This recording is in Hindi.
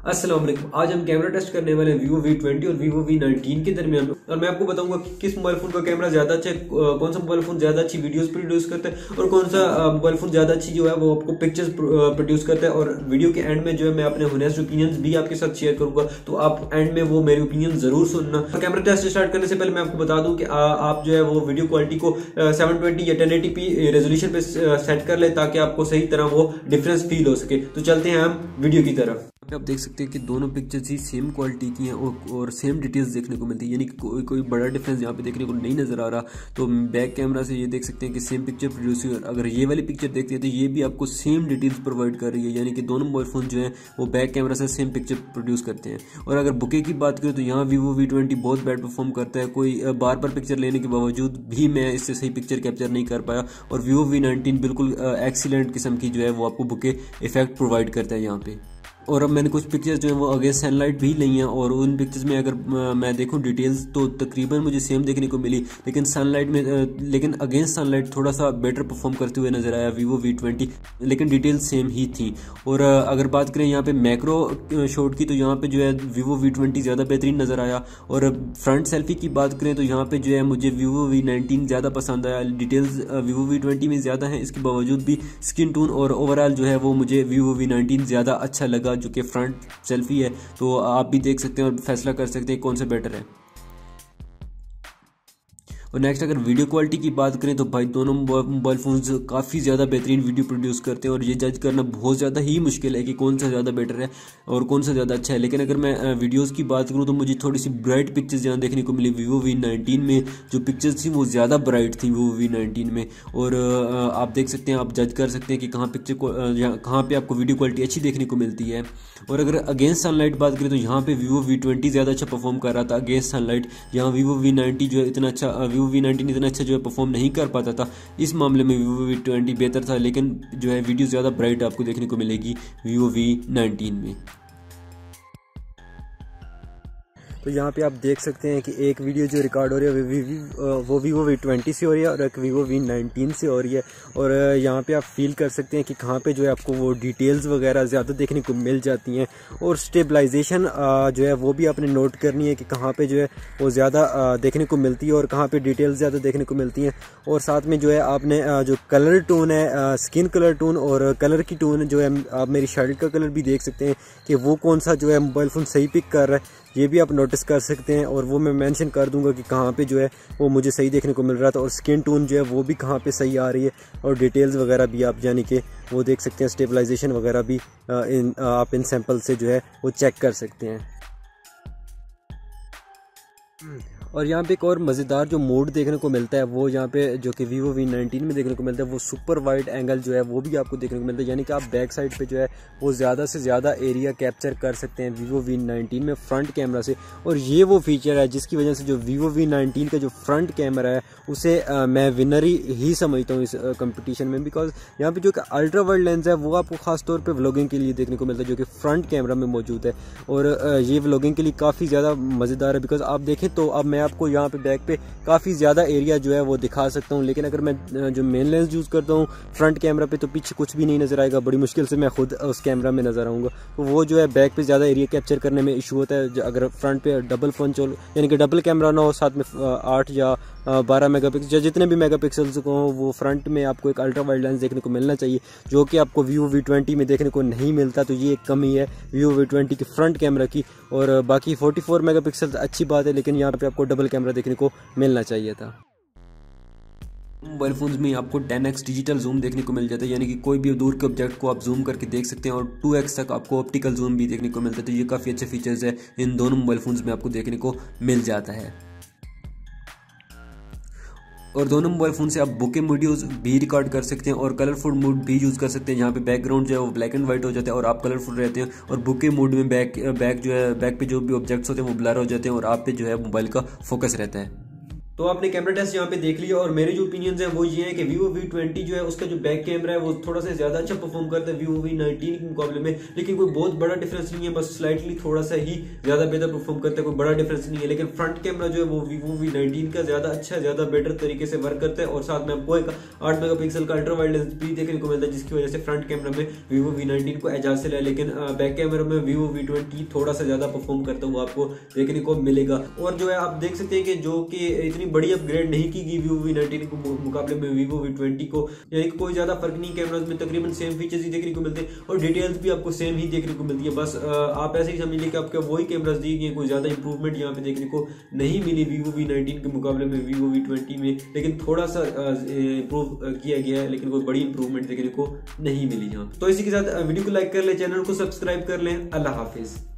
अस्सलाम वालेकुम। आज हम कैमरा टेस्ट करने वाले हैं Vivo V20 और Vivo V19 के दरमियान और मैं आपको बताऊंगा कि किस मोबाइल फोन का कैमरा ज्यादा अच्छा है, कौन सा मोबाइल फोन ज्यादा अच्छी वीडियोस प्रोड्यूस करता है और कौन सा मोबाइल फोन ज्यादा अच्छी जो है वो आपको पिक्चर्स प्रोड्यूस करता है। और वीडियो के एंड में जो है मैं अपने होनेस्ट ओपिनियंस भी आपके साथ शेयर करूंगा, तो आप एंड में वो मेरे ओपिनियन जरूर सुनना। कैमरा टेस्ट स्टार्ट करने से पहले मैं आपको बता दूं कि आप जो है वो वीडियो क्वालिटी को 720 या 1080p रेजोल्यूशन पे सेट कर ले ताकि आपको सही तरह वो डिफरेंस फील हो सके। तो चलते हैं हम वीडियो की तरफ। आप देख सकते हैं कि दोनों पिक्चर्स ही सेम क्वालिटी की हैं और सेम डिटेल्स देखने को मिलती है, यानी कि कोई बड़ा डिफरेंस यहाँ पे देखने को नहीं नजर आ रहा। तो बैक कैमरा से ये देख सकते हैं कि सेम पिक्चर प्रोड्यूस हुई, और अगर ये वाली पिक्चर देखते हैं तो ये भी आपको सेम डिटेल्स प्रोवाइड कर रही है, यानी कि दोनों मोबाइल फोन जो है वो बैक कैमरा से सेम पिक्चर प्रोड्यूस करते हैं। और अगर बुके की बात करें तो यहाँ Vivo V20 बहुत बैड परफॉर्म करता है, कोई बार बार पिक्चर लेने के बावजूद भी मैं इससे सही पिक्चर कैप्चर नहीं कर पाया। और Vivo V19 बिल्कुल एक्सीलेंट किस्म की जो है वो आपको बुके इफेक्ट प्रोवाइड करता है यहाँ पे। और अब मैंने कुछ पिक्चर्स जो है वो अगेंस्ट सनलाइट भी ली हैं, और उन पिक्चर्स में अगर मैं देखूं डिटेल्स तो तकरीबन मुझे सेम देखने को मिली, लेकिन सनलाइट में लेकिन अगेंस्ट सनलाइट थोड़ा सा बेटर परफॉर्म करते हुए नजर आया Vivo V20, लेकिन डिटेल्स सेम ही थी। और अगर बात करें यहाँ पे मैक्रो शॉट की तो यहाँ पे जो है Vivo V20 ज़्यादा बेहतरीन नज़र आया। और फ्रंट सेल्फी की बात करें तो यहाँ पे जो है मुझे Vivo V19 ज़्यादा पसंद आया। डिटेल्स Vivo V20 में ज़्यादा हैं, इसके बावजूद भी स्किन टोन और ओवरऑल जो है वो मुझे Vivo V19 ज़्यादा अच्छा लगा, जो कि फ्रंट सेल्फी है। तो आप भी देख सकते हैं और फैसला कर सकते हैं कौन सा बेटर है। और नेक्स्ट अगर वीडियो क्वालिटी की बात करें तो भाई दोनों मोबाइल फोन्स काफ़ी ज़्यादा बेहतरीन वीडियो प्रोड्यूस करते हैं, और ये जज करना बहुत ज़्यादा ही मुश्किल है कि कौन सा ज़्यादा बेटर है और कौन सा ज़्यादा अच्छा है। लेकिन अगर मैं वीडियोस की बात करूं तो मुझे थोड़ी सी ब्राइट पिक्चर्स यहाँ देखने को मिली Vivo V19 में। जो पिक्चर्स थी वो ज़्यादा ब्राइट थी Vivo V19 में, और आप देख सकते हैं, आप जज कर सकते हैं कि कहाँ पिक्चर को कहाँ पर आपको वीडियो क्वालिटी अच्छी देखने को मिलती है। और अगर अगेंस्ट सनलाइट बात करें तो यहाँ पे Vivo V20 ज़्यादा अच्छा परफॉर्म कर रहा था अगेंस्ट सनलाइट। यहाँ Vivo V19 जो है इतना अच्छा जो है परफॉर्म नहीं कर पाता था। इस मामले में Vivo V20 बेहतर था, लेकिन जो है वीडियो ज़्यादा ब्राइट आपको देखने को मिलेगी Vivo V19 में। तो यहाँ पे आप देख सकते हैं कि एक वीडियो जो रिकॉर्ड हो रही है वो Vivo V20 से हो रही है और एक Vivo V19 से हो रही है। और यहाँ पे आप फील कर सकते हैं कि कहाँ पे जो है आपको वो डिटेल्स वगैरह ज़्यादा देखने को मिल जाती हैं, और स्टेबलाइजेशन जो है वो भी आपने नोट करनी है कि कहाँ पे जो है वो ज़्यादा देखने को मिलती है और कहाँ पे डिटेल्स ज़्यादा देखने को मिलती हैं। और साथ में जो है आपने जो कलर टोन है, स्किन कलर टोन और कलर की टोन जो है, आप मेरी शर्ट का कलर भी देख सकते हैं कि वो कौन सा जो है मोबाइल फ़ोन सही पिक कर रहा है, ये भी आप नोटिस कर सकते हैं। और वो मैं मेंशन कर दूंगा कि कहाँ पे जो है वो मुझे सही देखने को मिल रहा था, और स्किन टोन जो है वो भी कहाँ पे सही आ रही है, और डिटेल्स वगैरह भी आप यानी कि वो देख सकते हैं। स्टेबलाइजेशन वगैरह भी आप इन सैंपल से जो है वो चेक कर सकते हैं। और यहाँ पे एक और मज़ेदार जो मोड देखने को मिलता है वो यहाँ पे जो कि Vivo V19 में देखने को मिलता है, वो सुपर वाइड एंगल जो है वो भी आपको देखने को मिलता है, यानी कि आप बैक साइड पे जो है वो ज़्यादा से ज़्यादा एरिया कैप्चर कर सकते हैं Vivo V19 में फ्रंट कैमरा से। और ये वो फीचर है जिसकी वजह से जो Vivo V19 का जो फ्रंट कैमरा है उसे मैं विनर ही समझता हूँ इस कंपटीशन में, बिकॉज यहाँ पर जो कि अल्ट्रा वाइड लेंस है वो आपको खास तौर पर व्लॉगिंग के लिए देखने को मिलता है, जो कि फ्रंट कैमरा में मौजूद है। और ये व्लॉगिंग के लिए काफ़ी ज़्यादा मज़ेदार है, बिकॉज आप देखें तो अब मैं आपको यहाँ पे बैक पे काफ़ी ज़्यादा एरिया जो है वो दिखा सकता हूँ। लेकिन अगर मैं जो मेन लेंस यूज़ करता हूँ फ्रंट कैमरा पे तो पीछे कुछ भी नहीं नज़र आएगा, बड़ी मुश्किल से मैं खुद उस कैमरा में नज़र आऊँगा। तो वो जो है बैक पे ज़्यादा एरिया कैप्चर करने में इशू होता है। अगर फ्रंट पे डबल पंचोल यानी कि डबल कैमरा ना हो, साथ में 8 या 12 मेगापिक्सल या जितने भी मेगापिक्सल्स को हो, वो फ्रंट में आपको एक अल्ट्रा वाइड लेंस देखने को मिलना चाहिए, जो कि आपको Vivo V20 में देखने को नहीं मिलता। तो ये एक कमी है Vivo V20 की फ्रंट कैमरा की। और बाकी 44 मेगापिक्सल अच्छी बात है, लेकिन यहाँ पे आपको डबल कैमरा देखने को मिलना चाहिए था। मोबाइल फोन्स में आपको 10x डिजिटल जूम देखने को मिल जाता है, यानी कि कोई भी दूर के ऑब्जेक्ट को आप जूम करके देख सकते हैं, और 2x तक आपको ऑप्टिकल जूम भी देखने को मिलता है। तो ये काफ़ी अच्छे फीचर्स है, इन दोनों मोबाइल फोन्स में आपको देखने को मिल जाता है। और दोनों मोबाइल फ़ोन से आप बुके वीडियोस भी रिकॉर्ड कर सकते हैं और कलरफुल मोड भी यूज़ कर सकते हैं, जहाँ पे बैकग्राउंड जो है वो ब्लैक एंड वाइट हो जाता है और आप कलरफुल रहते हैं। और बुके मोड में बैक जो है बैक पे जो भी ऑब्जेक्ट्स होते हैं वो ब्लर हो जाते हैं और आप पे जो है मोबाइल का फोकस रहता है। तो आपने कैमरा टेस्ट यहाँ पे देख लिया और मेरे जो ओपिनियंस हैं वो ये है कि Vivo V20 जो है उसका जो बैक कैमरा है वो थोड़ा सा ज्यादा अच्छा परफॉर्म करता है Vivo V19 के मुकाबले में, लेकिन कोई बहुत बड़ा डिफरेंस नहीं है, बस स्लाइटली थोड़ा सा ही ज्यादा बेहतर परफॉर्म करता है, कोई बड़ा डिफरेंस नहीं है। लेकिन फ्रंट कैमरा जो है वो Vivo V19 का ज्यादा अच्छा, ज्यादा बेटर तरीके से वर्क करता है और साथ में आपको एक 8 मेगापिक्सल का अल्ट्रा वाइड लेंस भी देखने को मिलता है, जिसकी वजह से फ्रंट कैमरा में Vivo V19 को एज हासिल है। लेकिन बैक कैमरा में Vivo V20 थोड़ा सा ज्यादा परफॉर्म करता हुआ आपको देखने को मिलेगा। और जो है आप देख सकते हैं कि जो कि इतनी बड़ी अपग्रेड नहीं की गई Vivo V19 के मुकाबले में Vivo V20 को, यानी कि कोई ज्यादा फर्क नहीं, कैमरास में तकरीबन सेम फीचर्स ही देखने को मिलते हैं और डिटेल्स भी आपको सेम ही देखने को मिलती है। बस आप ऐसे ही समझ लीजिए कि आपके वही कैमरास दिए गए, कोई ज्यादा इंप्रूवमेंट यहाँ पे देखने को नहीं मिली Vivo V19 के मुकाबले में Vivo V20 में, लेकिन थोड़ा सा इंप्रूव किया गया है, लेकिन कोई बड़ी इंप्रूवमेंट देखने को नहीं मिली यहाँ। तो इसी के साथ वीडियो को लाइक कर ले, चैनल को सब्सक्राइब कर लें। अल्लाह हाफिज।